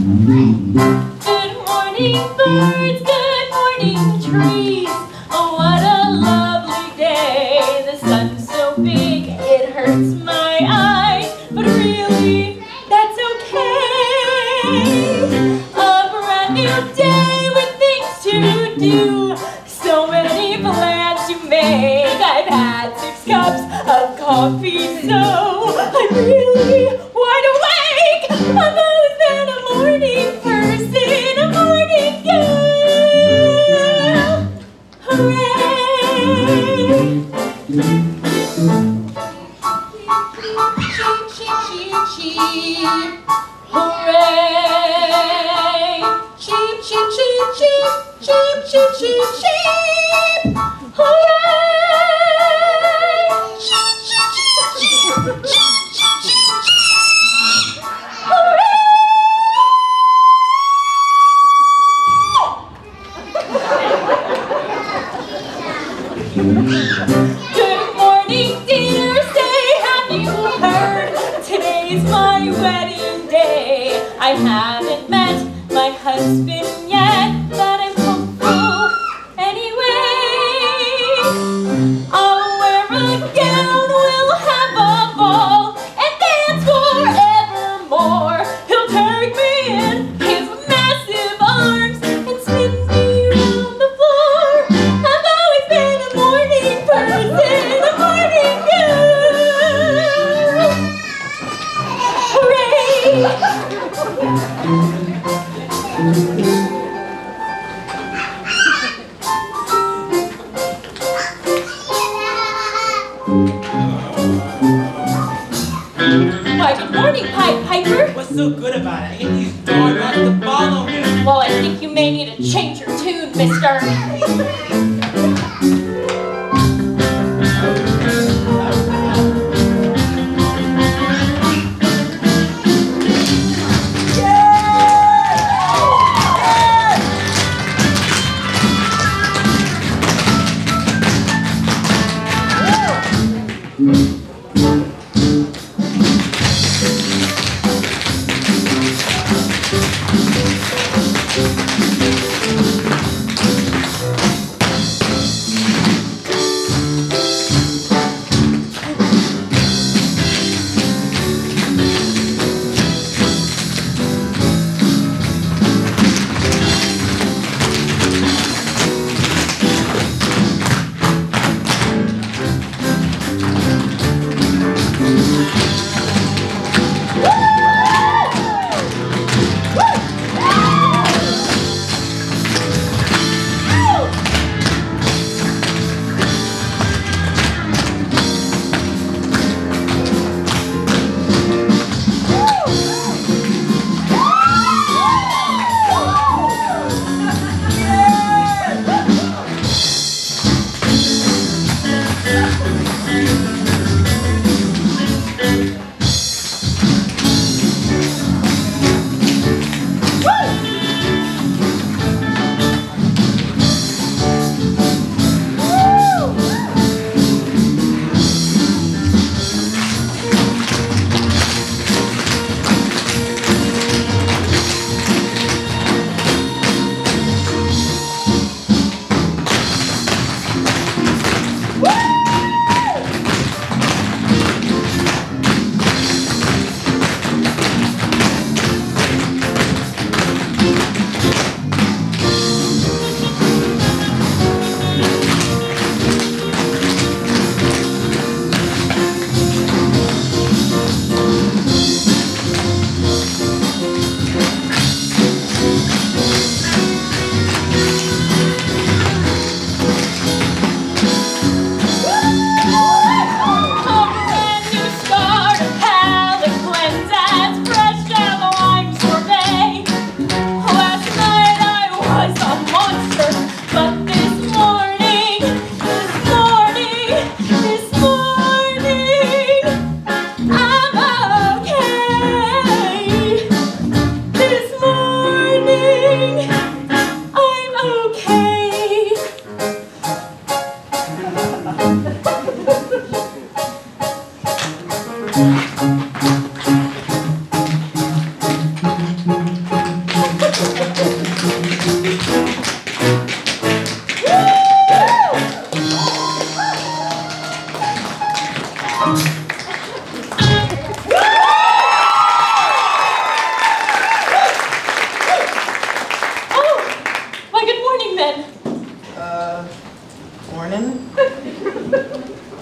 Good morning, birds. Good morning, trees. Oh, what a lovely day. The sun's so big it hurts my eyes, but really, that's okay. A brand new day with things to do. So many plans to make. I've had 6 cups of coffee, so I'm really wide awake. I've always been a morning person, a morning girl. Hooray! Cheep, cheep, cheep, cheep. Hooray! Cheep, cheep, cheep, cheep, cheep, cheep, cheep, cheep. Hooray! Cheep, cheep, cheep, cheep, cheep, cheep, cheep, cheep. Hooray! Good morning, dear. Say, have you heard? Today's my wedding day. I haven't met my husband yet, but I'm hopeful anyway. I'll wear a gown, we'll have a ball, and dance forevermore. He'll take me in his massive arms and spin me around the floor. I've always been a morning person, a morning girl. Hooray! Why, good morning, Pied Piper. What's so good about it? Ain't these dog wants to follow me? Well, I think you may need to change your tune, mister.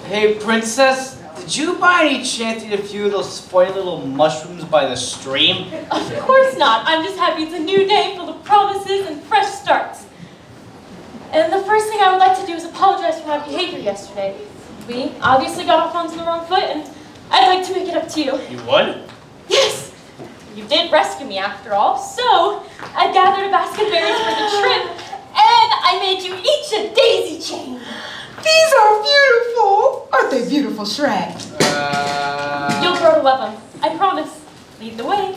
Hey, Princess, did you by any chance eat a few of those funny little mushrooms by the stream? Of course not. I'm just happy it's a new day full of promises and fresh starts. And the first thing I would like to do is apologize for my behavior yesterday. We obviously got off onto the wrong foot, and I'd like to make it up to you. You would? Yes! You did rescue me after all, so I gathered a basket of berries for the trip, and I made you each a daisy chain. These are beautiful. Aren't they beautiful, Shrek? You'll grow to love them. I promise. Lead the way.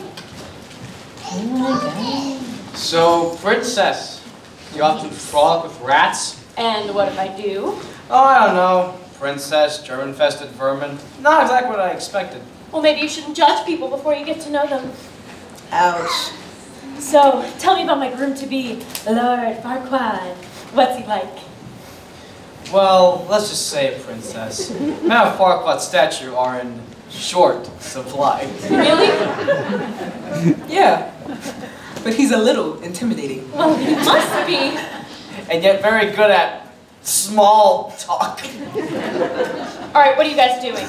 Oh my God. So, Princess, you often frolic with rats? And what if I do? Oh, I don't know. Princess, germ-infested vermin. Not exactly what I expected. Well, maybe you shouldn't judge people before you get to know them. Ouch. So, tell me about my groom-to-be, Lord Farquaad. What's he like? Well, let's just say it, Princess. Men of Farquaad's stature are in short supply. Really? Yeah. But he's a little intimidating. Well, he must be. And yet very good at small talk. All right, what are you guys doing?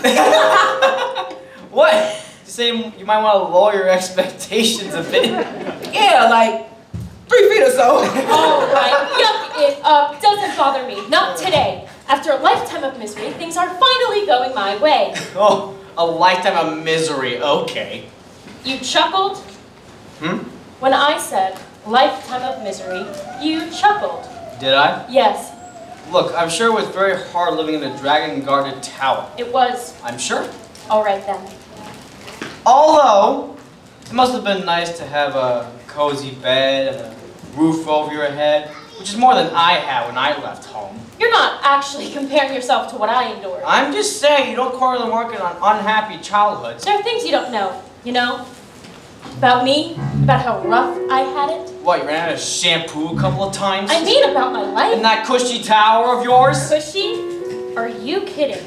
What? You say you might want to lower your expectations a bit. Yeah, like 3 feet or so. All right, yuck it up. Doesn't bother me. Not today. After a lifetime of misery, things are finally going my way. Oh, a lifetime of misery. Okay. You chuckled? When I said lifetime of misery, you chuckled. Did I? Yes, Look, I'm sure it was very hard living in a dragon-guarded tower. it was. I'm sure. All right then. Although, it must have been nice to have a cozy bed and a roof over your head, which is more than I had when I left home. You're not actually comparing yourself to what I endured. I'm just saying, you don't corner them working on unhappy childhoods. There are things you don't know, you know? About me, about how rough I had it. What, you ran out of shampoo a couple of times? I mean about my life. In that cushy tower of yours? Cushy? Are you kidding?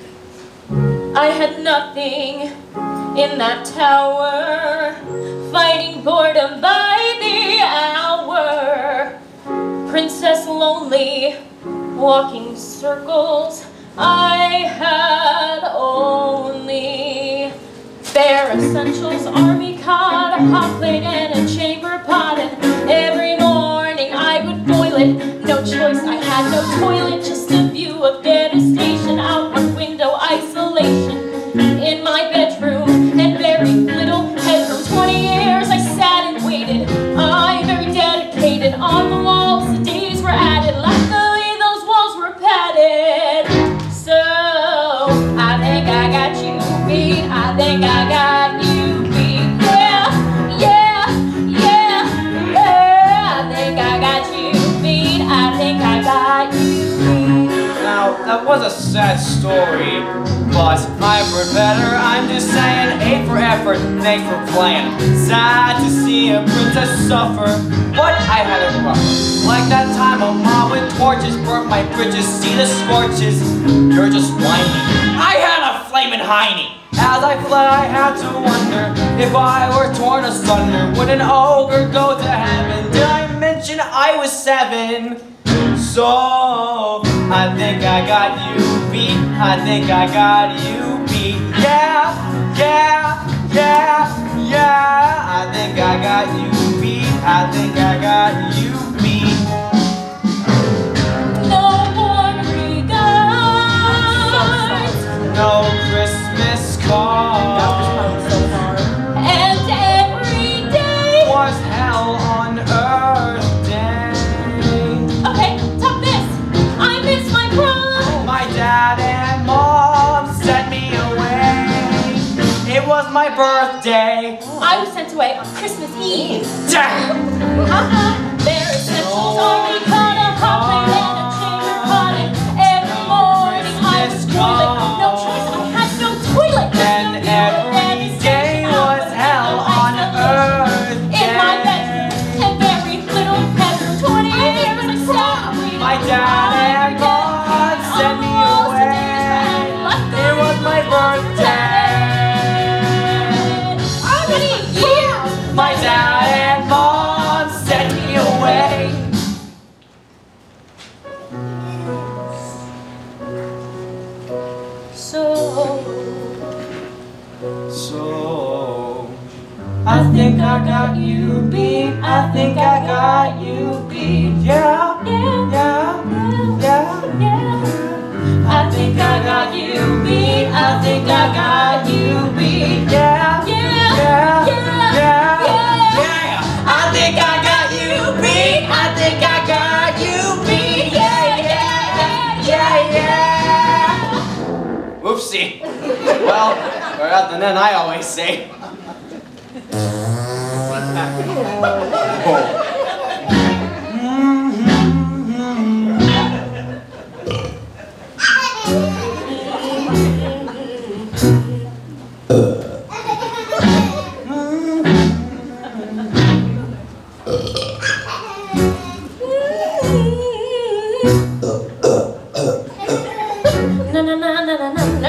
I had nothing in that tower, fighting boredom by the hour. Princess lonely, walking circles. I had only bare essentials, army cod, a hot plate and a chamber pot, and every morning I would boil it. No choice, I had no toilet, just a view of devastation, out one window isolation. In my bedroom, and very little headroom. 20 years I sat and waited, I very dedicated. On the walls the days were added, luckily those walls were padded. So, I think I got you beat, I think I got you beat. Yeah, yeah, yeah, yeah. I think I got you beat, I think I got you beat. Now, that was a sad story, but I've heard better. I'm just saying, A for effort, thanks for playing. Sad to see a princess suffer, but I had it rough. Like that time a mob with torches burnt my bridges, see the scorches. You're just whining. I had a flaming hiney. As I fled, I had to wonder if I were torn asunder, would an ogre go to heaven? Did I mention I was 7? So, I think I got you beat, I think I got you beat. Yeah, yeah, yeah, yeah. I think I got you beat, I think I got you beat. No more regards, No Christmas cards, and every day. was hell on earth day. Okay, top this. I miss my prom. My dad and mom sent me away. It was my birthday. I was sent away on Christmas Eve. Damn. Their essentials are me caught a hot plate and a chamber pot, and every morning I was toilet. No choice, I had no toilet. And every day was hell on earth. In my bedroom, and very little bedroom. 20 years I sat and waited. My dad and mom sent me away. It was my birthday. How many years? My dad and mom sent me I got you beat. I think I got you beat. Yeah, yeah, yeah, yeah. I think I got you beat. I think I got you beat. Yeah, Yeah, yeah, yeah, yeah. I think I got you beat. I think I got you beat. Yeah, yeah, yeah, yeah. Oopsie. Well, we're out the net, I always say. No, no, no, no, no, no, no.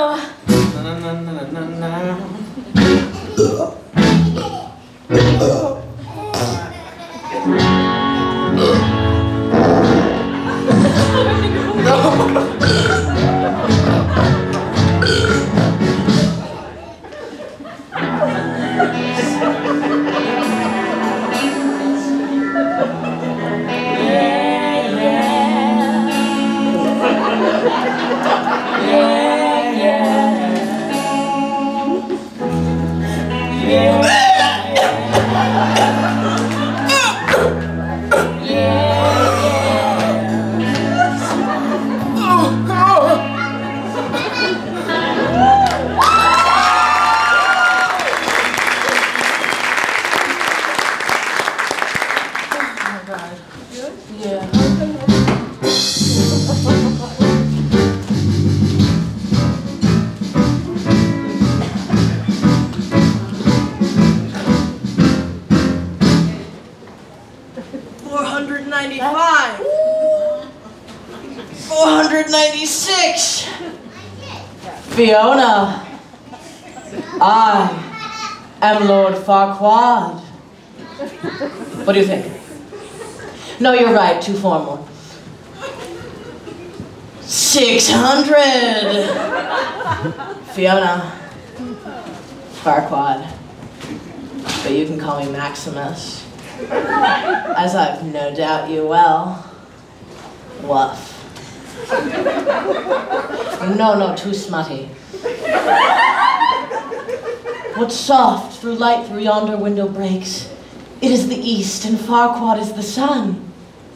Fiona, I am Lord Farquaad. What do you think? No, you're right, too formal. 600! Fiona, Farquaad, but you can call me Maximus, as I've no doubt you will. Woof. No, too smutty. What soft through light through yonder window breaks? It is the east, and Farquaad is the sun.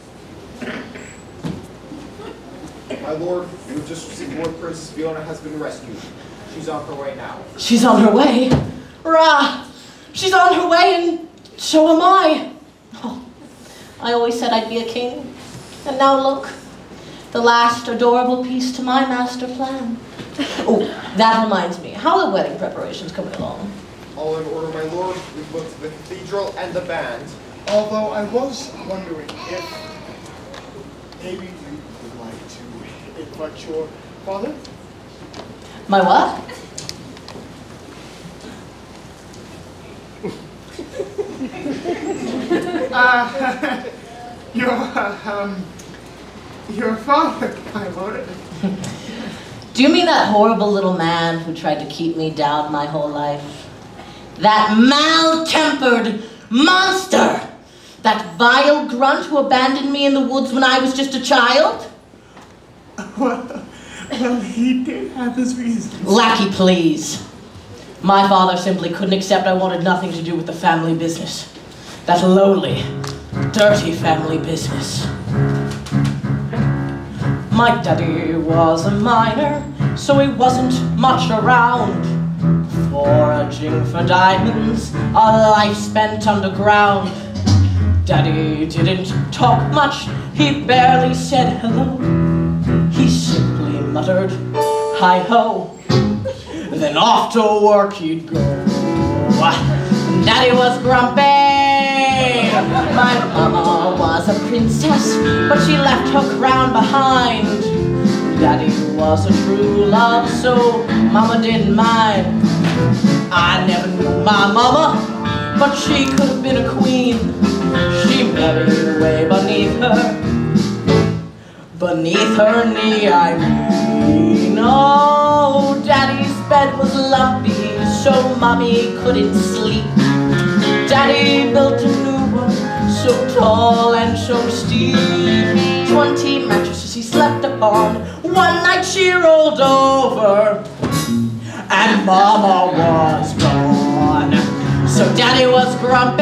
My lord, we have just received word Princess Fiona has been rescued. She's on her way now. She's on her way? Rah! She's on her way, and so am I. Oh, I always said I'd be a king, and now look. The last adorable piece to my master plan. Oh, that reminds me. How are the wedding preparations coming along? All in order, my lord. We've booked the cathedral and the band. Although I was wondering if maybe you would like to invite your father? My what? Your father, my lord. Do you mean that horrible little man who tried to keep me down my whole life? That mal-tempered monster! That vile grunt who abandoned me in the woods when I was just a child? Well, he did have his reasons. Lackey, please. My father simply couldn't accept I wanted nothing to do with the family business. That lowly, dirty family business. My daddy was a miner, so he wasn't much around. Foraging for diamonds, a life spent underground. Daddy didn't talk much, he barely said hello. He simply muttered, hi-ho. Then off to work he'd go. Daddy was grumpy. My mama was a princess, but she left her crown behind. Daddy was a true love, so mama didn't mind. I never knew my mama, but she could have been a queen. She met me way beneath her. Beneath her knee, I mean. Oh, Daddy's bed was lumpy, so Mommy couldn't sleep. Daddy built a new one, so tall and so steep. 20 mattresses he slept upon. One night she rolled over, and Mama was gone. So Daddy was grumpy,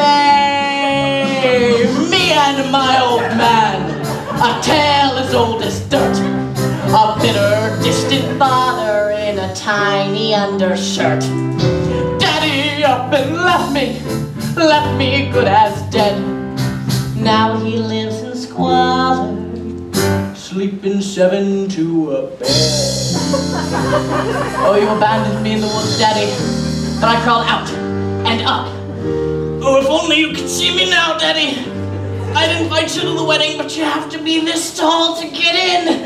me and my old man, a tale as old as dirt, a bitter, distant father in a tiny undershirt. Daddy up and left me good as dead. Now he lives in squalor, sleeping 7 to a bed. Oh, you abandoned me in the woods, Daddy, but I crawled out and up. Oh, if only you could see me now, Daddy. I'd invite you to the wedding, but you have to be this tall to get in.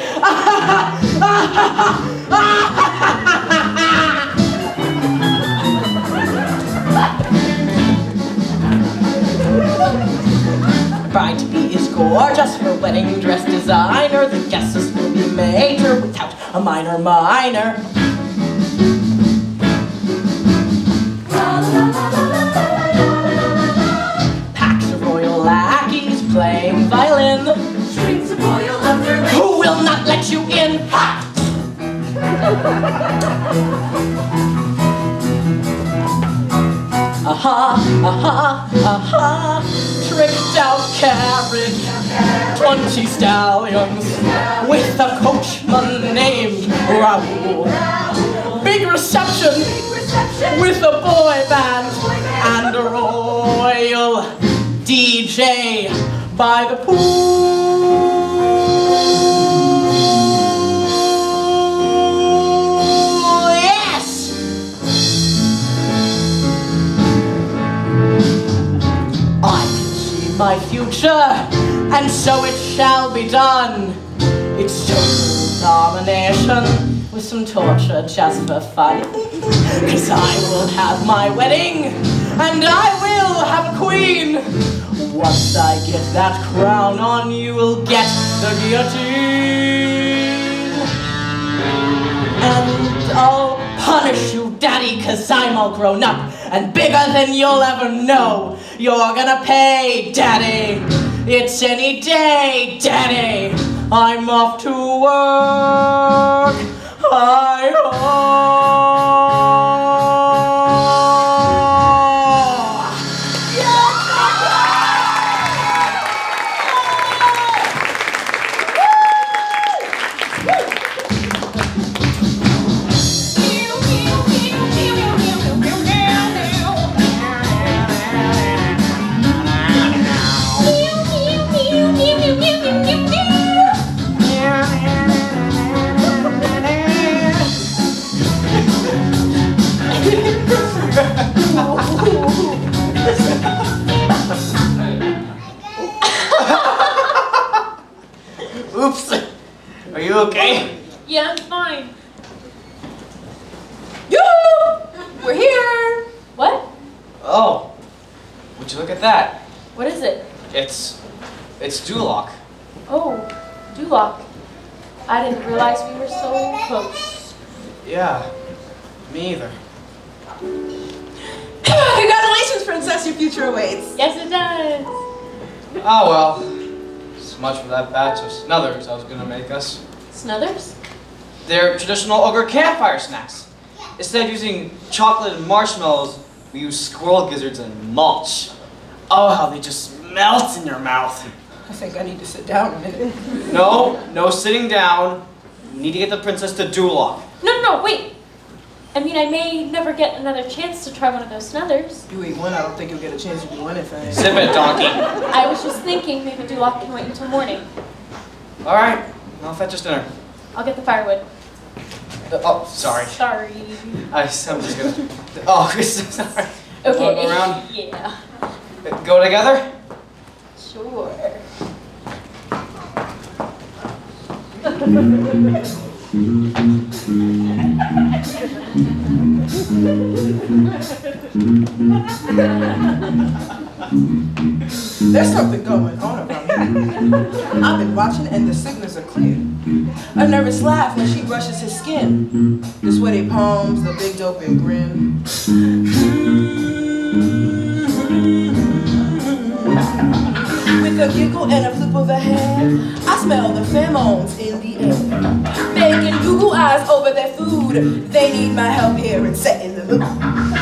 Bride-to-be is gorgeous, her wedding dress designer. The guest list will be major without a minor. Packs of royal lackeys playing violin. Strings of royal underlings who will not let you in. Tricked out carriage, 20 stallions with a coachman named Raoul. Big reception with a boy band and a royal DJ by the pool. Yes! I can see my future, and so it shall be done. It's total domination with some torture just for fun. 'Cause I will have my wedding, and I will have a queen. Once I get that crown on, you will get the guillotine. And I'll punish you, Daddy, 'cause I'm all grown up and bigger than you'll ever know. You're gonna pay, Daddy. It's any day, Daddy. I'm off to work. Hi-ho. Oops. Are you okay? Yeah, I'm fine. Yoo-hoo! We're here. What? Oh, would you look at that? What is it? It's Duloc. Oh, Duloc. I didn't realize we were so close. Yeah, me either. Congratulations, Princess. Your future awaits. Yes, it does. Oh well, so much for that batch of snuthers I was gonna make us. Snuthers? They're traditional ogre campfire snacks. Instead of using chocolate and marshmallows, we use squirrel gizzards and mulch. Oh, how they just melt in your mouth. I think I need to sit down a minute. No sitting down. You need to get the princess to Duloc. No, wait. I mean, I may never get another chance to try one of those snuthers. You eat one, I don't think you'll get a chance to do anything. Zip it, donkey. I was just thinking maybe Duloc can wait until morning. All right, I'll fetch us dinner. I'll get the firewood. Oh, sorry. Sorry. I'm just gonna. Oh, sorry. Okay. Wanna go around? Yeah. Go together? Sure. There's something going on around here. I've been watching and the signals are clear. A nervous laugh when she brushes his skin. The sweaty palms, the big dope and grin. a giggle and a flip of a hair. I smell the pheromones in the air. Making Google eyes over their food. They need my help here and setting the mood.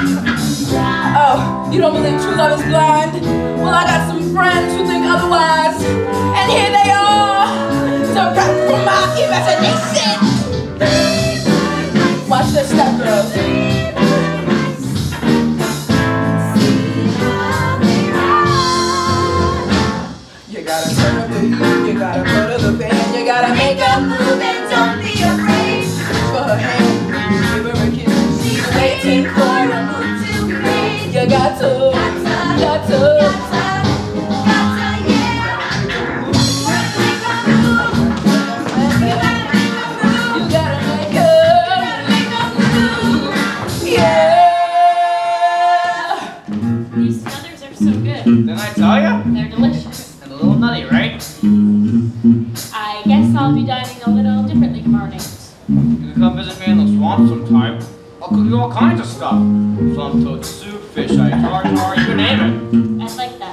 Oh, you don't believe true love is blind? Well, I got some friends who think otherwise. And here they are, to cut from my imagination. Watch this step, girls. You gotta turn up the heat, you gotta put up the band, you gotta make a move and don't be afraid. Reach for her hand, give her a kiss. She's waiting for a move to be made. You got to, They're delicious. And a little nutty, right? I guess I'll be dining a little differently tomorrow night. You can come visit me in the swamp sometime. I'll cook you all kinds of stuff. Swamp toad soup, fish eye tartar, you name it. I'd like that.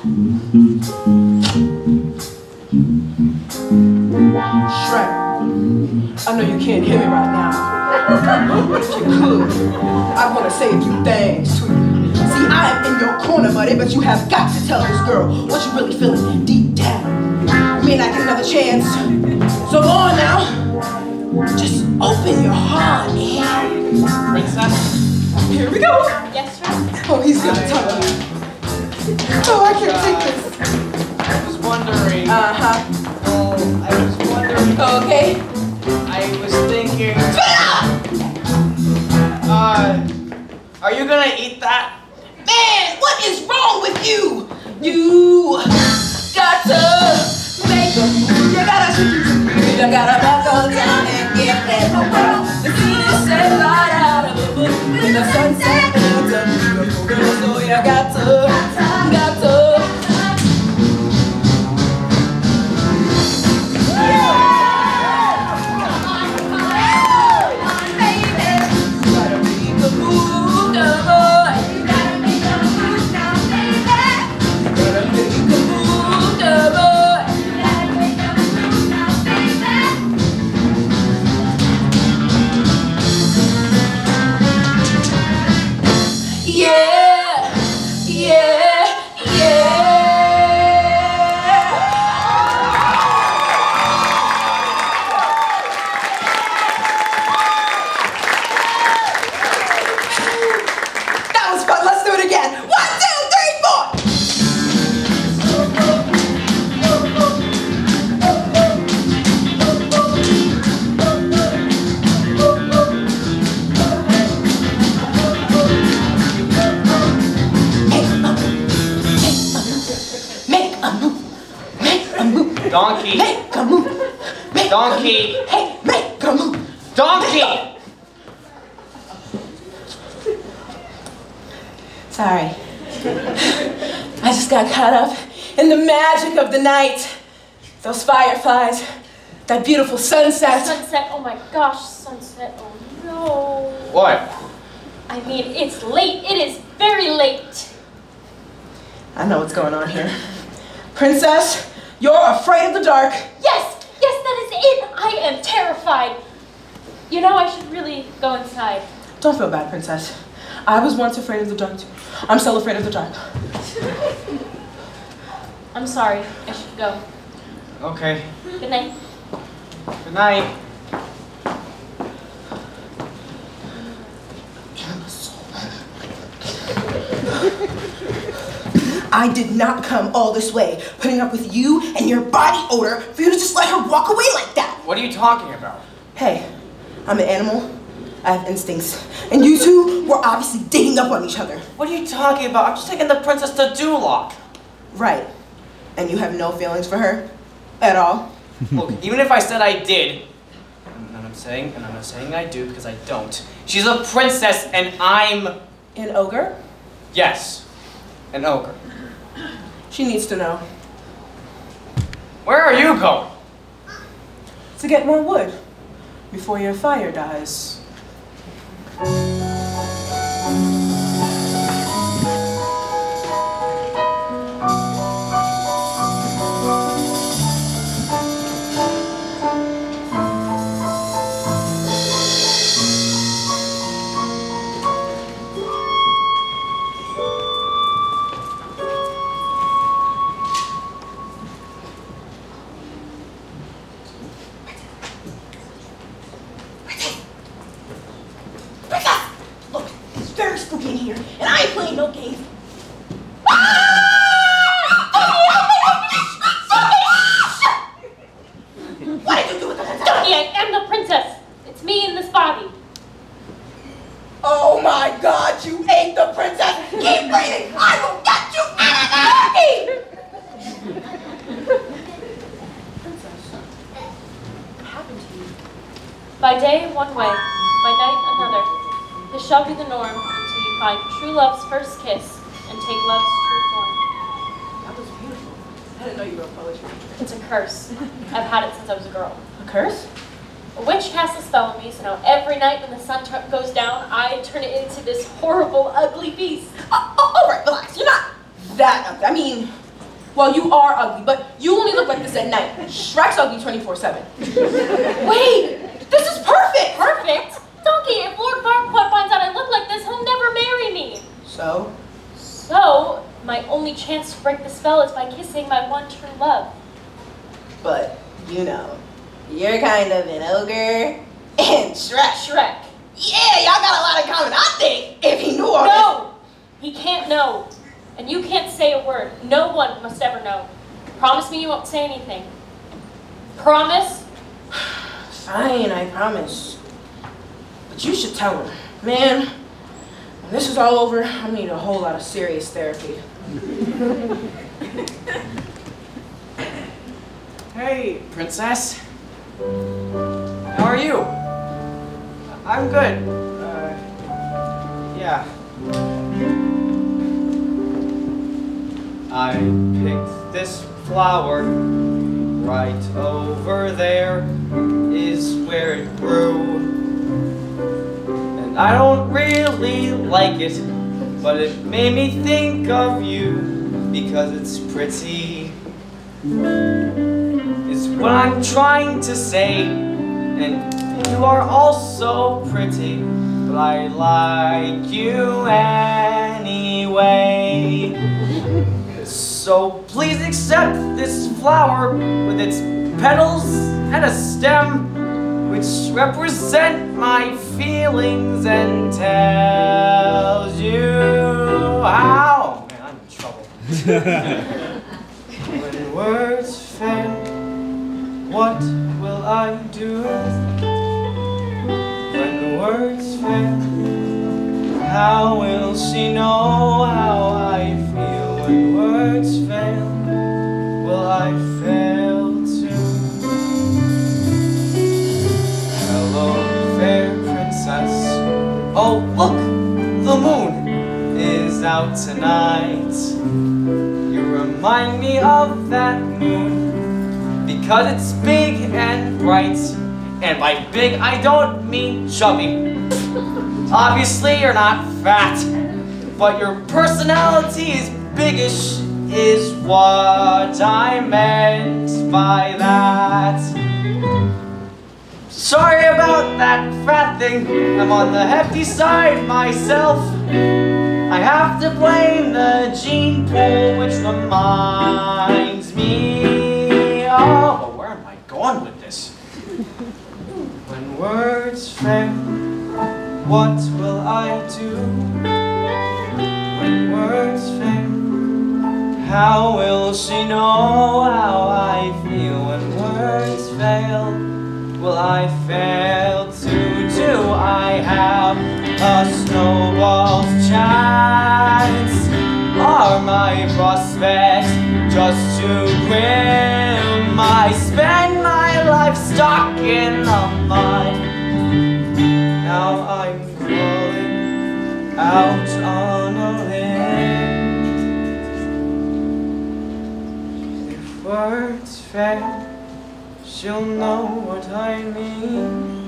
Shrek, I know you can't hear me right now. But if you could, I want to say a few things to you. See, I am in your corner, buddy, but you have got to tell this girl what you're really feeling deep down. You may not get another chance. So go on now. Just open your heart, man. Princess? Here we go. Yes, Shrek? Oh, he's gonna tell me. Oh, I can't take this. I was wondering. Uh-huh. Oh, I was wondering. Okay. I was thinking. Are you gonna eat that? Man, what is wrong with you? You got to make a move. You gotta buckle down and get in the world. The scene is set right out of the book. When the sunset is a beautiful girl, so you got to. Donkey. Make a move. Donkey. Hey, make a move. Donkey! Sorry. I just got caught up in the magic of the night. Those fireflies, that beautiful sunset. Sunset, oh my gosh, sunset, oh no. What? I mean, it's late, it is very late. I know what's going on here. Princess, you're afraid of the dark. Yes, that is it. I am terrified. You know, I should really go inside. Don't feel bad, Princess. I was once afraid of the dark too. I'm still afraid of the dark. I'm sorry, I should go. Okay. Good night. Good night. I did not come all this way, putting up with you and your body odor for you to just let her walk away like that. What are you talking about? Hey, I'm an animal. I have instincts. And you two were obviously digging up on each other. What are you talking about? I'm just taking the princess to Duloc. Right. And you have no feelings for her? At all? Look, even if I said I did, and I'm not saying I do because I don't. She's a princess and I'm... An ogre? Yes, an ogre. She needs to know. Where are you going? To get more wood before your fire dies. By day, one way. By night, another. This shall be the norm until you find true love's first kiss and take love's true form. That was beautiful. I didn't know you wrote poetry. It's a curse. I've had it since I was a girl. A curse? A witch casts a spell on me, so now every night when the sun goes down, I turn it into this horrible, ugly beast. All right, relax. You're not that ugly. I mean, well, you are ugly, but you only look like this at night. Shrek's ugly 24/7. Wait, this is perfect. Perfect? Donkey, if Lord Farquaad finds out I look like this, he'll never marry me. So? So, my only chance to break the spell is by kissing my one true love. But, you know, you're kind of an ogre and Shrek. Yeah, y'all got a lot in common. I think if he knew all this. No! He can't know. And you can't say a word. No one must ever know. Promise me you won't say anything. Promise? Fine, I promise. But you should tell him. Man, when this is all over, I need a whole lot of serious therapy. Hey, princess. How are you? I'm good. Yeah. I picked this flower right over there is where it grew. And I don't really like it, but it made me think of you because it's pretty. Is what I'm trying to say, and you are also pretty, but I like you anyway. So please accept this flower with its petals and a stem, which represent my feelings and tells you how. Man, I'm in trouble. When words fail, what will I do? When words fail, how will she know how I feel? When words fail, will I fail too? Hello, fair princess. Oh, look, the moon is out tonight. You remind me of that moon because it's big and bright. And by big, I don't mean chubby. Obviously, you're not fat, but your personality is biggish, is what I meant by that. Sorry about that fat thing. I'm on the hefty side myself. I have to blame the gene pool, which reminds me of... where am I going with this? When words fail, what will I do? When words fail, how will she know how I feel? When words fail, will I fail to do? I have a snowball's chance. Are my prospects just too grim? I spend my life stuck in the mud. Now I'm crawling out on a limb. If words fail, she'll know what I mean.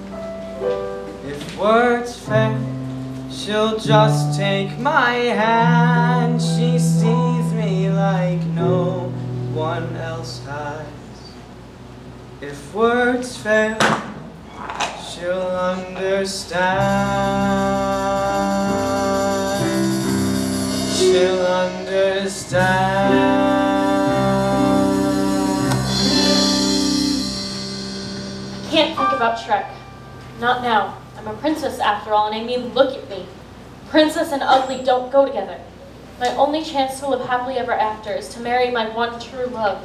If words fail, she'll just take my hand. She sees me like no one else has. If words fail, she'll understand. She'll understand. I can't think about Shrek. Not now. I'm a princess after all, and I mean, look at me. Princess and ugly don't go together. My only chance to live happily ever after is to marry my one true love.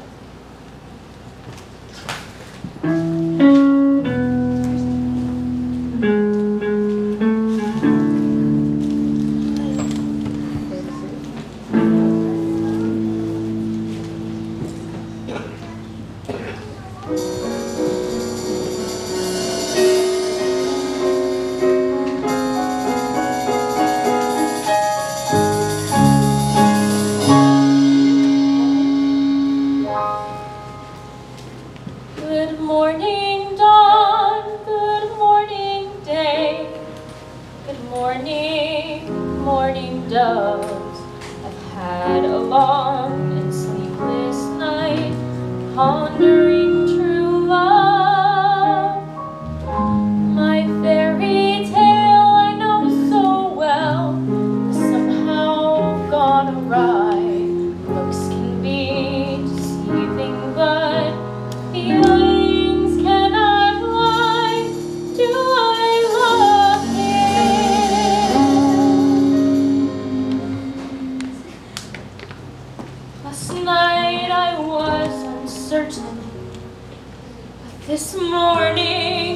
pondering true love. My fairy tale I know so well has somehow gone awry. Looks can be deceiving, but feelings cannot lie. Do I love him? Last night I was uncertain, but this morning,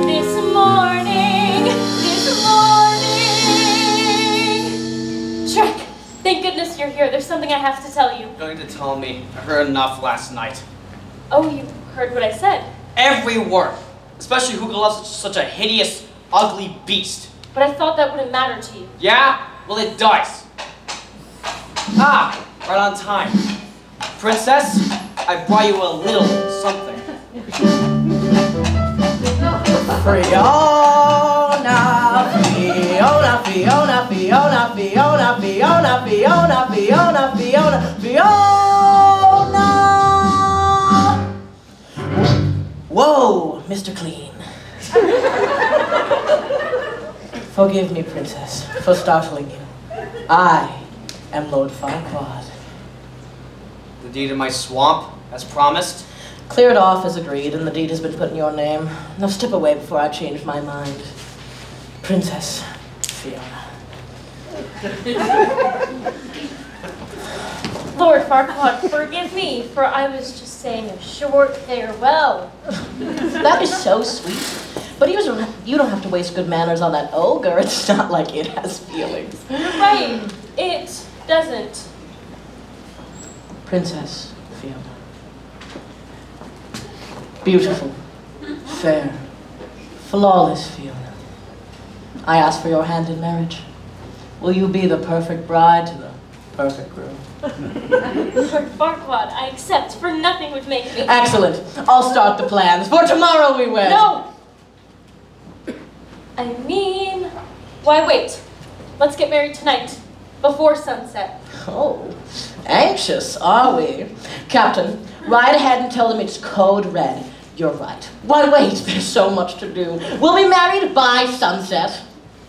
Shrek, thank goodness you're here. There's something I have to tell you. You're going to tell me. I heard enough last night. Oh, you heard what I said. Every word. Especially who loves such a hideous, ugly beast. But I thought that wouldn't matter to you. Yeah? Well, it does. Ah, right on time. Princess, I brought you a little something. Fiona, Fiona, Fiona, Fiona, Fiona, Fiona, Fiona, Fiona, Fiona, Fiona. Whoa, Mr. Clean. Forgive me, Princess, for startling you. I am Lord Farquaad. The deed of my swamp, as promised. Cleared off as agreed, and the deed has been put in your name. Now step away before I change my mind. Princess Fiona. Lord Farquaad, forgive me, for I was just saying a short farewell. That is so sweet. But you don't have to waste good manners on that ogre. It's not like it has feelings. You're right, it doesn't. Princess Fiona. Beautiful, fair, flawless Fiona. I ask for your hand in marriage. Will you be the perfect bride to the perfect groom? Lord Farquaad, I accept, for nothing would make me. Excellent. I'll start the plans. For tomorrow we wed. No! I mean, why wait? Let's get married tonight, before sunset. Oh, anxious, are we? Captain, ride ahead and tell them it's code red. You're right. Why wait? There's so much to do. We'll be married by sunset.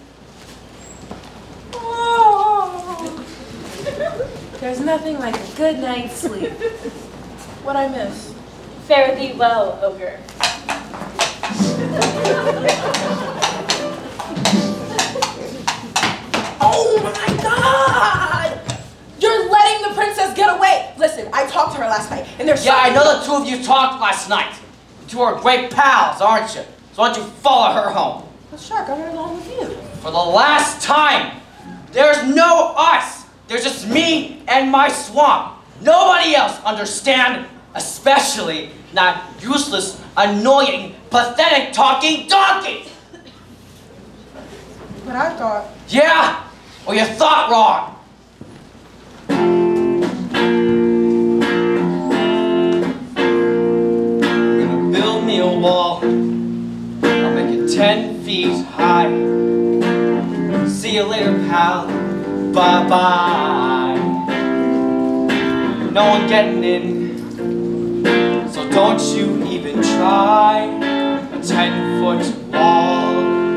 Oh. There's nothing like a good night's sleep. What'd I miss? Fare thee well, ogre. Oh my God! You're letting the princess get away! Listen, I talked to her last night, and there's Yeah, I know the two of you talked last night. You two are great pals, aren't you? So why don't you follow her home? Well, Shrek, I'm right along with you. For the last time, there's no us. There's just me and my swamp. Nobody else understand, especially not useless, annoying, pathetic talking donkeys. But I thought... Yeah? Well, you thought wrong. I'm gonna build me a wall. I'll make it 10 feet high. See you later, pal. Bye-bye. No one getting in, so don't you even try a 10-foot wall.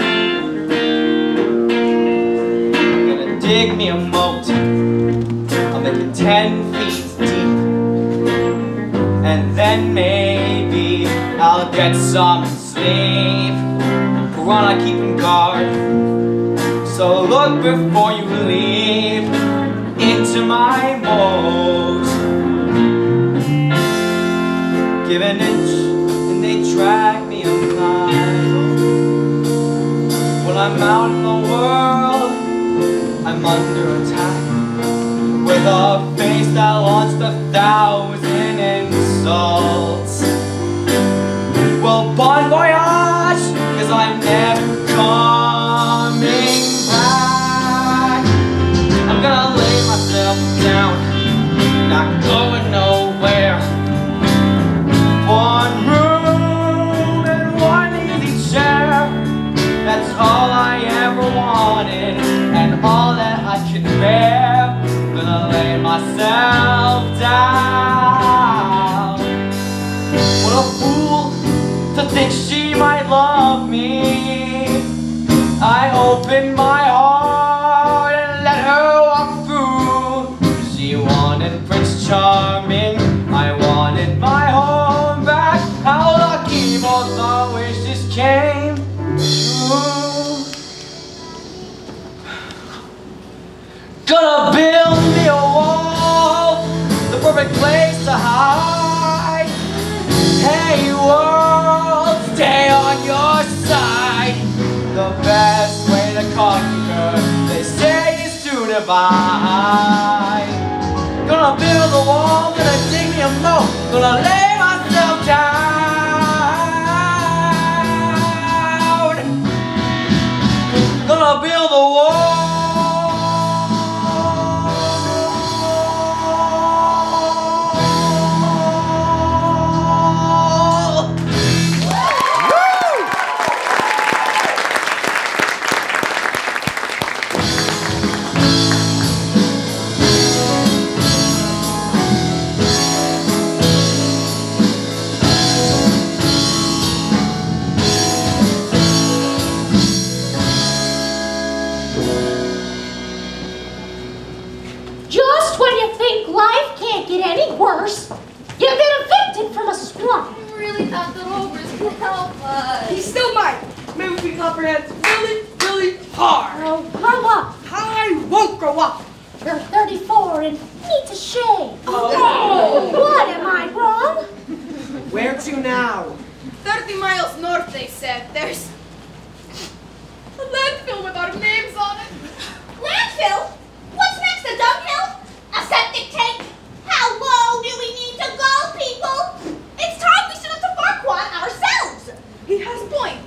I'm gonna dig me a moat. I'll make it 10 feet deep, and then maybe I'll get some sleep. Piranha keeping guard, so look before you leap into my moat. Give an inch and they drag me a mile. When I'm out in the world, I'm under attack with a face that launched 1,000 insults. Well, bon voyage, 'cause I'm never coming back. I'm gonna lay myself down, not going nowhere. One room and one easy chair. That's all I ever wanted, and all that I can bear. Gonna lay myself down. think she might love me. I opened my heart and let her walk through. She wanted Prince Charming, I wanted my home back. How lucky both our wishes came true. Gonna build me a wall, the perfect place to hide. Hey world, stay on your side. The best way to conquer, they say, is to divide. Gonna build a wall, gonna dig me a moat, gonna lay myself down. Gonna build a wall. Just when you think life can't get any worse, you get evicted from a swamp. I really thought the ogres could help us. He still might. Maybe if we comprehend really, really hard. Oh, grow up. I won't grow up. You're 34 and need to shave. Oh. What, am I wrong? Where to now? 30 miles north, they said. There's a landfill with our names on it. Landfill? What's next, a dunghill? A septic tank? How low do we need to go, people? It's time we stood up to Farquaad ourselves. He has a point.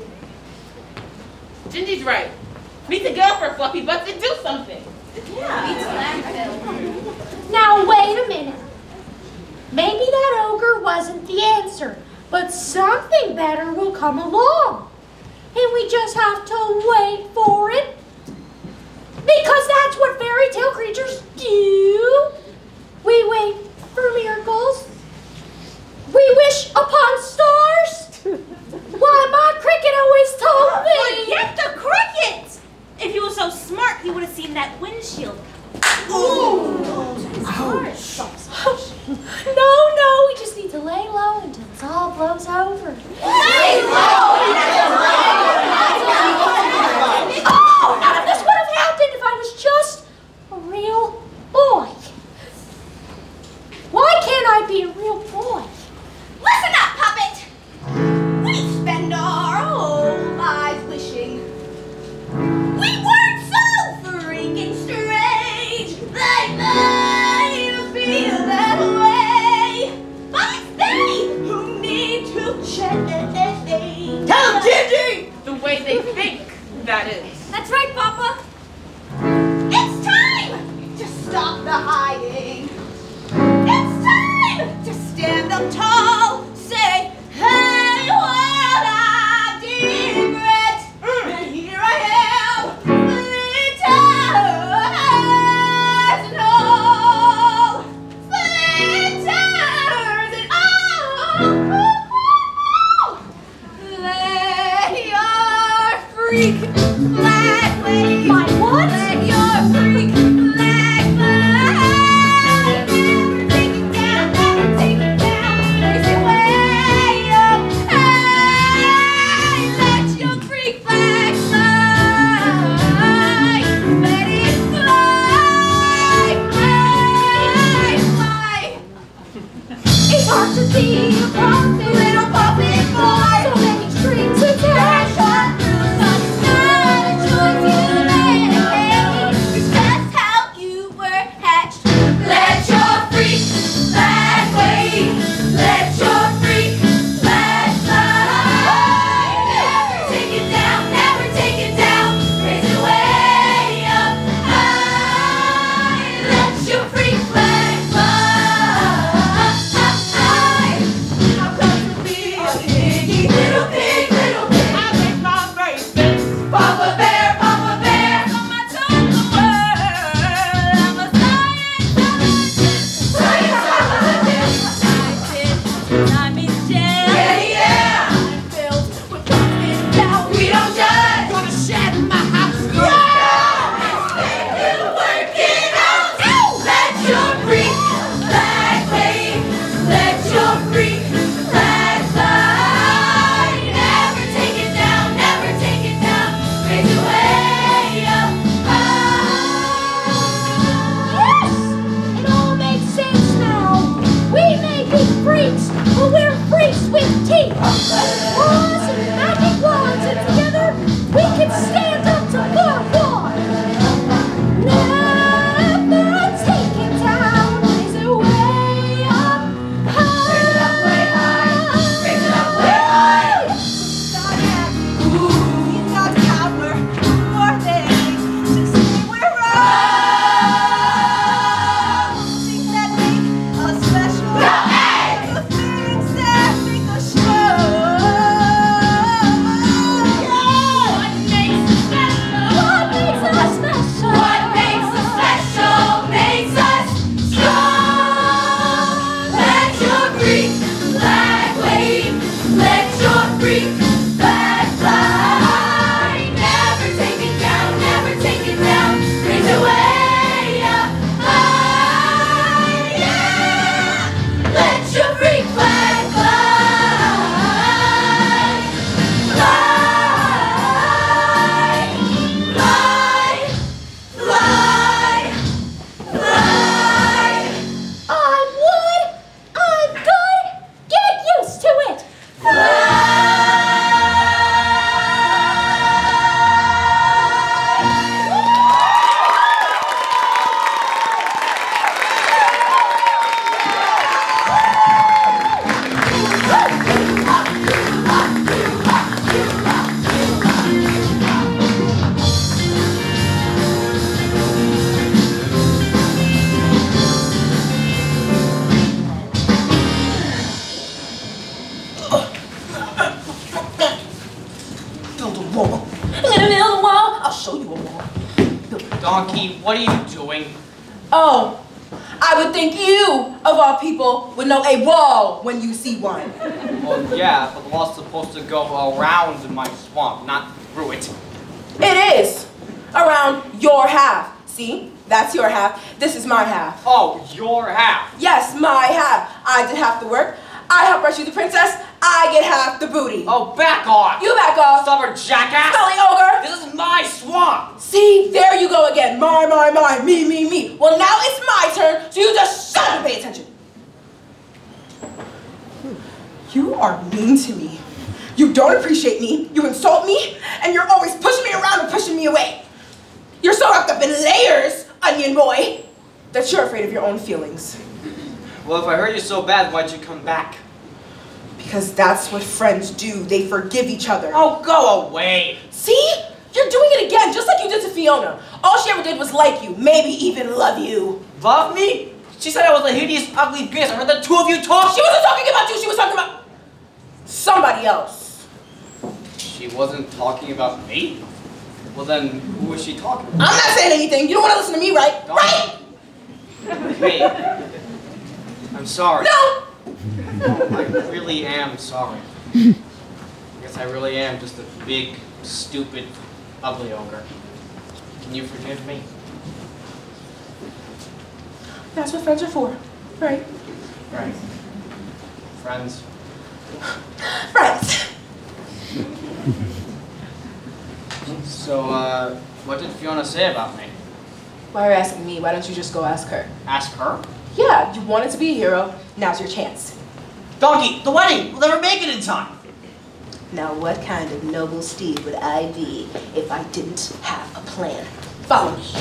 Gingy's right. We need to go for Fluffy Butts and do something. Yeah. It's landfill. Now, wait a minute. Maybe that ogre wasn't the answer, but something better will come along. And we just have to wait for it. Because that's what fairy tale creatures do. We wait for miracles. We wish upon stars. Why, my cricket always told me. Forget the crickets! If he was so smart, he would have seen that windshield. No, we just need to lay low until this all blows over. Lay low! Oh, none of this would have happened if I was just a real boy. Why can't I be a real boy? Listen up, puppet! We spend our whole lives wishing we weren't so freaking strange. They made us feel that way, but it's they who need to change. Tell them, Gingy! The way they think, that is. That's right, Papa. It's time to stop the hiding. It's time to stand up tall. Say, hey, world, I did regret. And here I am, splinters and all. Splinters and all. Let your freak flag wave. My what? Let your freak flag fly. Never take it down, never take it down. Raise it way up high. Let your freak flag fly. Let it fly, fly, fly. It's hard to be a puppet, Little puppet boy. so many strings attached. Shot through sun, not a choice you made. It's just how you were hatched. Let your freak flag wave. Let your freak flag fly. Never take it down, never take it down. Raise it way up high. Let your freak flag fly. How donkey, what are you doing? Oh, I would think you, of all people, would know a wall when you see one. Well, yeah, but the wall's supposed to go around my swamp, not through it. It is. Around your half. See? That's your half. This is my half. Oh, your half. Yes, my half. I did half the work. I helped rescue the princess. I get half the booty. Oh, back off. You back off. Stubborn jackass. Smelly ogre. This is my swamp. See? There you go again. My, me, me. Well, now it's my turn, so you just shut up and pay attention. You are mean to me. You don't appreciate me. You insult me. And you're always pushing me around and pushing me away. You're so wrapped up in layers, onion boy, that you're afraid of your own feelings. Well, if I hurt you so bad, why'd you come back? Because that's what friends do. They forgive each other. Oh, go away. See? You're doing it again, just like you did to Fiona. All she ever did was like you, maybe even love you. Love me? She said I was a hideous, ugly bitch. I heard the two of you talk. She wasn't talking about you. She was talking about somebody else. She wasn't talking about me? Well, then, who was she talking about? I'm not saying anything. You don't want to listen to me, right? Don't. Right? Hey, I'm sorry. No! I really am sorry. I guess I really am just a big, stupid, ugly ogre. Can you forgive me? That's what friends are for, right? Right. Friends. Friends. So, what did Fiona say about me? Why are you asking me? Why don't you just go ask her? Ask her? Yeah, you wanted to be a hero. Now's your chance. Donkey, the wedding! We'll never make it in time! Now, what kind of noble steed would I be if I didn't have a plan? Follow me.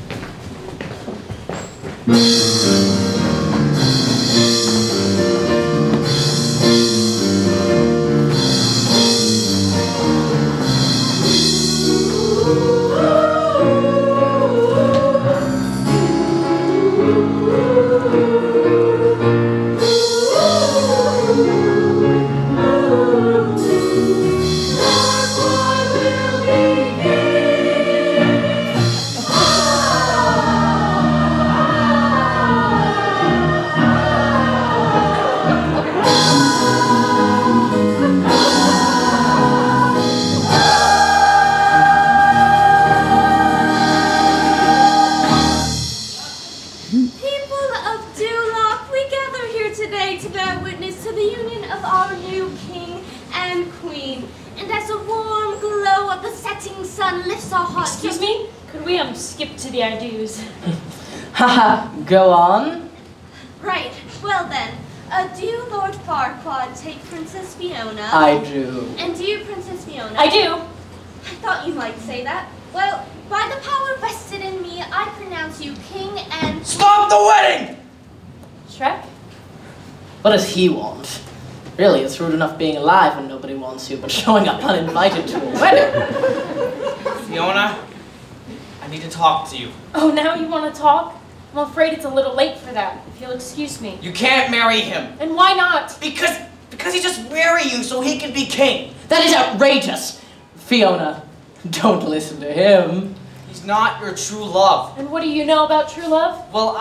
Haha, go on. Right, well then, do Lord Farquaad take Princess Fiona? I do. And do you, Princess Fiona? I do. I thought you might say that. Well, by the power vested in me, I pronounce you king and... Stop the wedding! Shrek? What does he want? Really, it's rude enough being alive when nobody wants you, but showing up uninvited to a wedding. Fiona, I need to talk to you. Oh, now you want to talk? I'm afraid it's a little late for that, if you'll excuse me. You can't marry him. And why not? Because he just marry you so he can be king. That is outrageous! Fiona, don't listen to him. He's not your true love. And what do you know about true love? Well,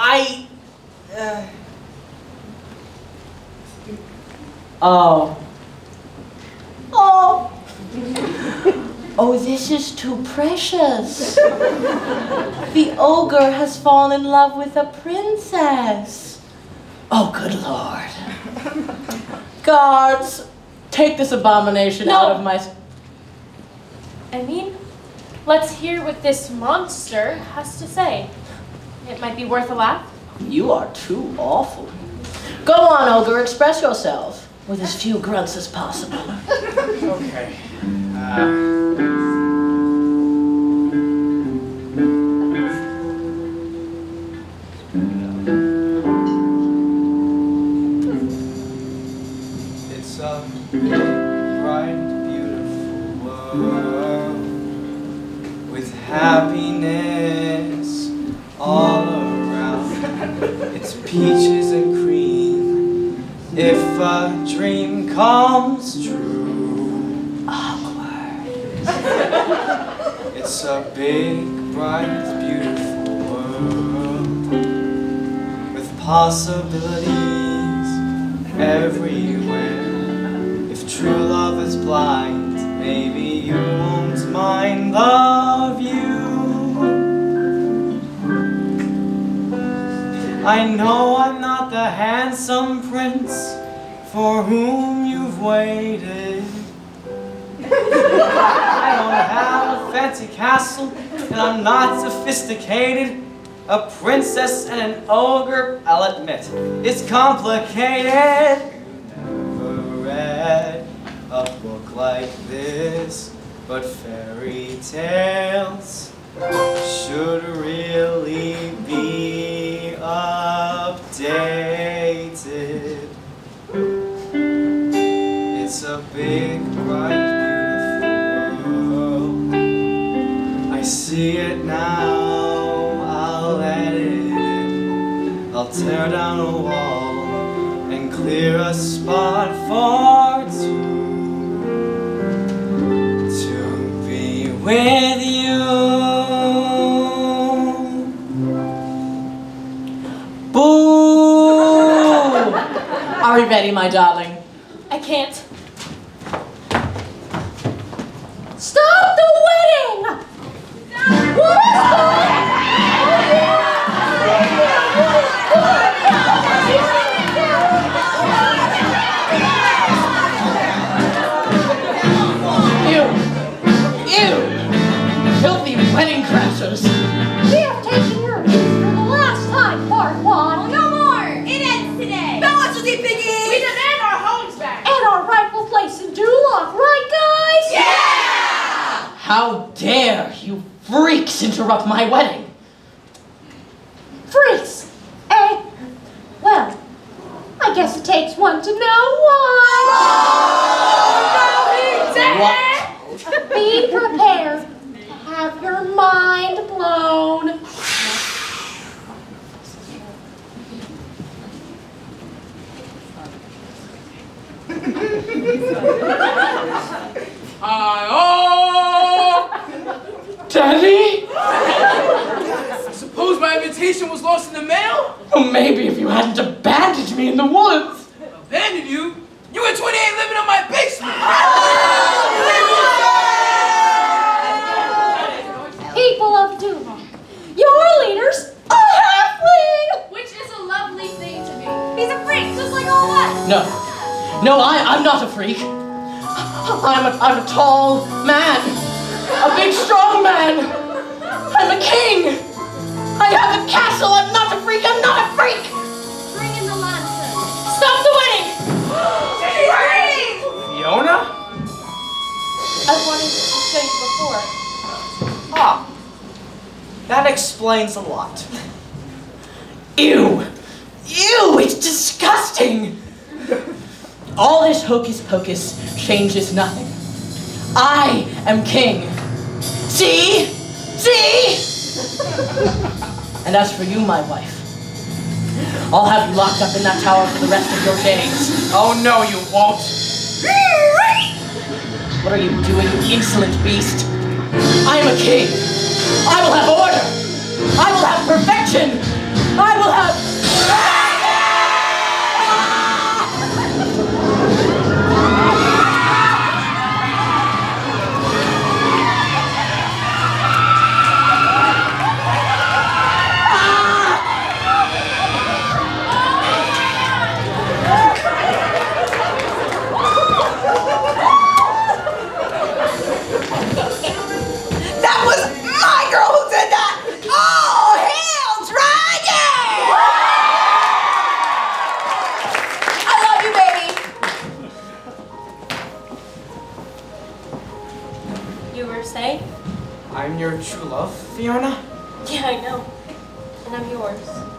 Oh. Oh. Oh, this is too precious. The ogre has fallen in love with a princess. Oh, good Lord. Guards, take this abomination out of my... I mean, let's hear what this monster has to say. It might be worth a laugh. You are too awful. Go on, ogre, express yourself with as few grunts as possible. okay. It's a bright, beautiful world with happiness all around. It's peaches and cream if a dream comes true. Awkward. It's a big bright, beautiful world with possibilities everywhere. If true love is blind, maybe you won't mind the view. I know I'm not the handsome prince for whom you've waited. I don't have a fancy castle, and I'm not sophisticated. A princess and an ogre, I'll admit, it's complicated. Never read a book like this, but fairy tales should really be updated. It's a big, bright, I see it now, I'll edit it. I'll tear down a wall and clear a spot for two to be with you. Boo! Are we ready, my darling? I can't. Stop the wedding! What is that? Ew! Ew! Filthy wedding crashers! We have taken your news for the last time, Farquaad. No more! It ends today! Velocity Piggy! We demand our homes back! And our rightful place in Duloc, right, guys? Yeah! How dare you freaks interrupt my wedding? Freaks! Eh? Well, I guess it takes one to know one. What? Be prepared to have your mind blown. Daddy? Suppose my invitation was lost in the mail? Well, maybe if you hadn't abandoned me in the woods. Abandoned you? You were 28 living in my basement! People of Duloc, your leader's a halfling! Which is a lovely thing to be. He's a freak, just like all of us! No, I'm not a freak. I'm a tall man. A big, strong man. I'm a king. I have a castle. I'm not a freak. I'm not a freak. Bring in the lancer. Stop the wedding! Fiona? I wanted to say before. Ah, that explains a lot. Ew. Ew, it's disgusting. All this hocus pocus changes nothing. I am king. See? See? And as for you, my wife, I'll have you locked up in that tower for the rest of your days. Oh no, you won't. What are you doing, you insolent beast? I am a king. I will have order. I will have perfection. I will have... That was my girl who did that! Oh, hail dragon! I love you, baby. You were saying? I'm your true love, Fiona? Yeah, I know. And I'm yours.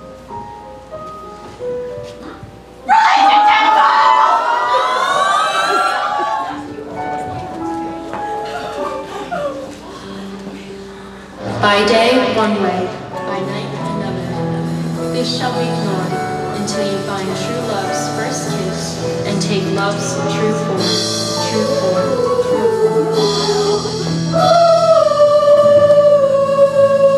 By day, one way, by night, another. This shall be ignored until you find true love's first kiss and take love's true form, true form, true form.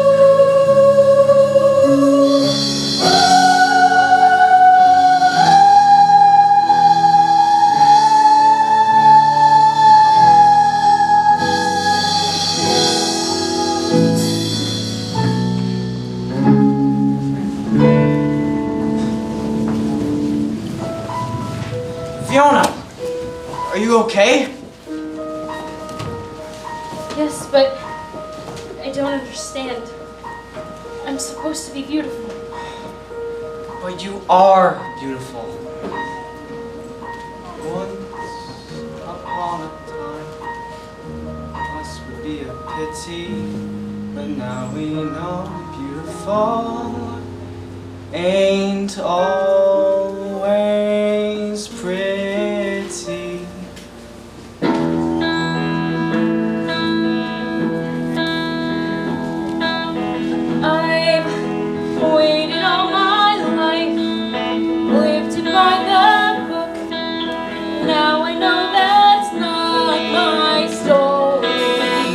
Fiona, are you okay? Yes, but I don't understand. I'm supposed to be beautiful. But you are beautiful. Once upon a time, us would be a pity, but now we know beautiful ain't always pretty. I've waited all my life, lived by the book. Now I know that's not my story.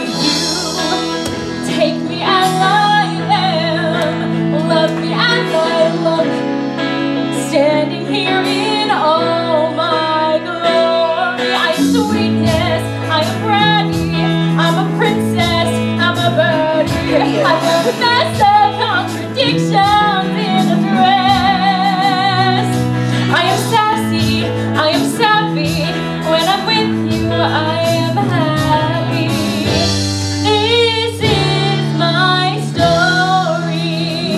You take me as I am, love me as I look, standing here in all my glory. I'm sweetness, I am brandy, I'm a princess, I'm a birdie. I'm a mess of contradictions in a dress. I am sassy, I am savvy, when I'm with you I am happy. This is my story.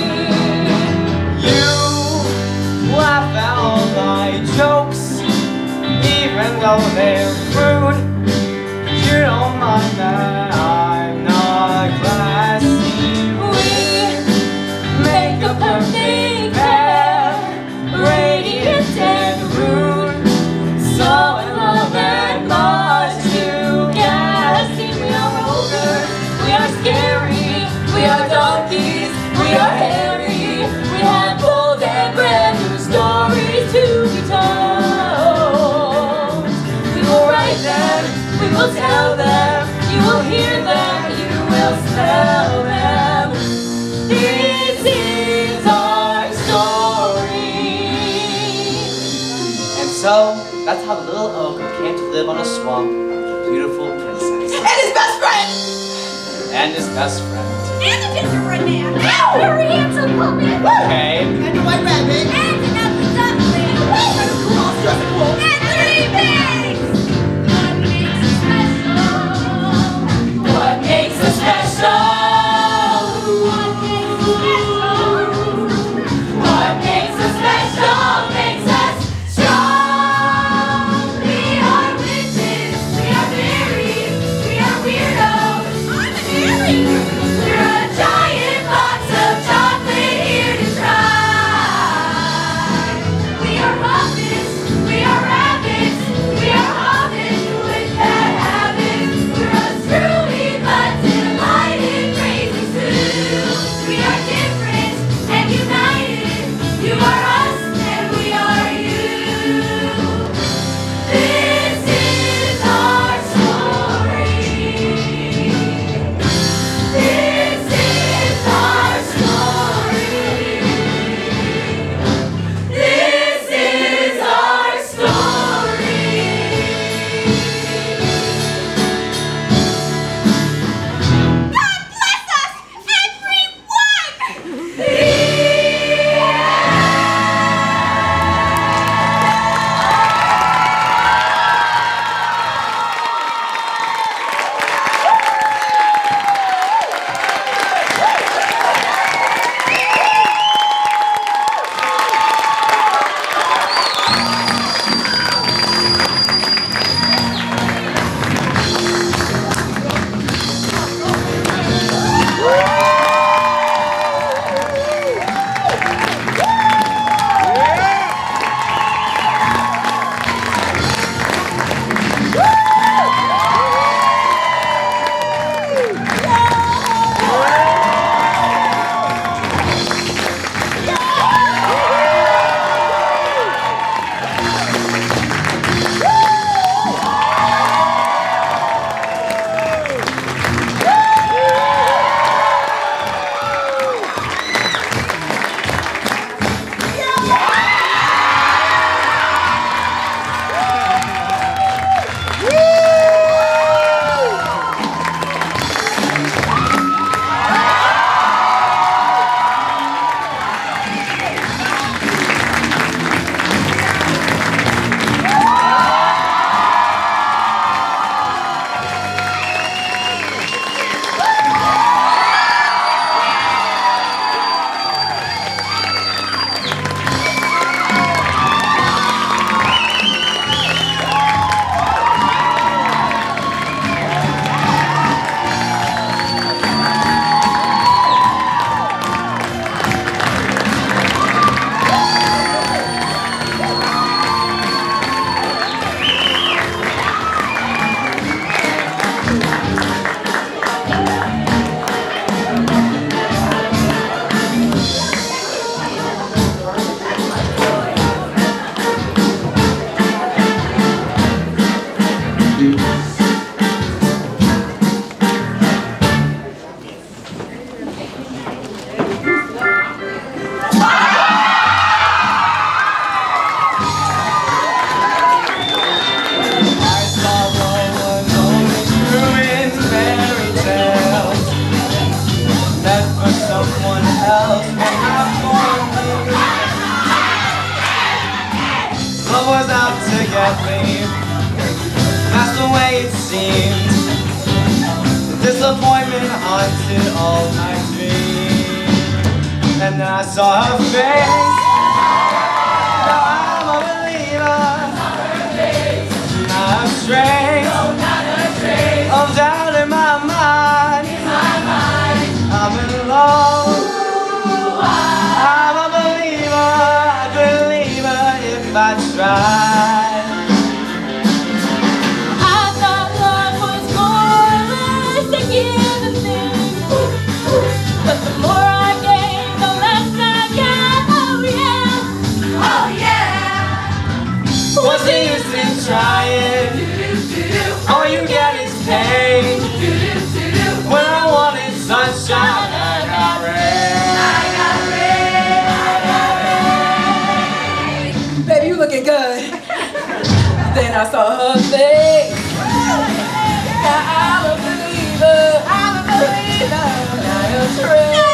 You laugh at all my jokes, even though they're rude. You don't mind that I'm not classy. We make a perfect pair, radiant and rude, so in love and much to gassy. We are ogres, we are scary, we are donkeys, we are hairy. We have bold and brand new stories to be told. We will write them, we will tell them, you will hear them, you will smell them. This is our story. And so, that's how the little ogre came to live on a swamp with a beautiful princess. And his best friend! And his best friend. And the gingerbread man. And your handsome puppet. Okay. And the white rabbit. And an ugly duckling. And the cool stressed wolf. And 3 pigs. What makes us special? What makes us special? What makes us special? What makes us special makes us strong. We are witches. We are fairies. We are weirdos. I'm an Aries. We're a giant box of chocolate here to try. was out to get me. That's the way it seemed. Disappointment haunted all my dreams. And then I saw her face. Now I'm a believer. Not straight. I'm down in my mind. I'm in love. I'm a believer. I'd believe her if I tried. I thought love was more or less a given thing, but the more I gave, the less I got. Oh yeah, What's the use in trying? All you get is pain. When I wanted sunshine, I got rain. Baby, you looking good. Then I saw her face. Now I'm a believer. Not a trip.